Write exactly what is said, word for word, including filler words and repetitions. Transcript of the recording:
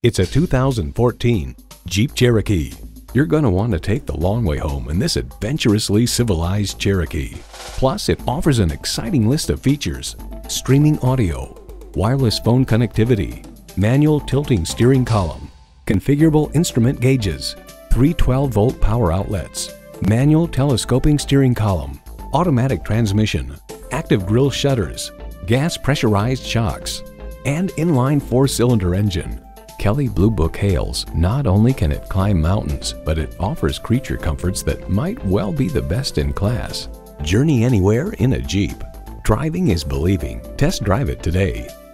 It's a two thousand fourteen Jeep Cherokee. You're going to want to take the long way home in this adventurously civilized Cherokee. Plus, it offers an exciting list of features: streaming audio, wireless phone connectivity, manual tilting steering column, configurable instrument gauges, three twelve volt power outlets, manual telescoping steering column, automatic transmission, active grille shutters, gas pressurized shocks, and inline four-cylinder engine. Kelley Blue Book hails, not only can it climb mountains, but it offers creature comforts that might well be the best in class. Journey anywhere in a Jeep. Driving is believing. Test drive it today.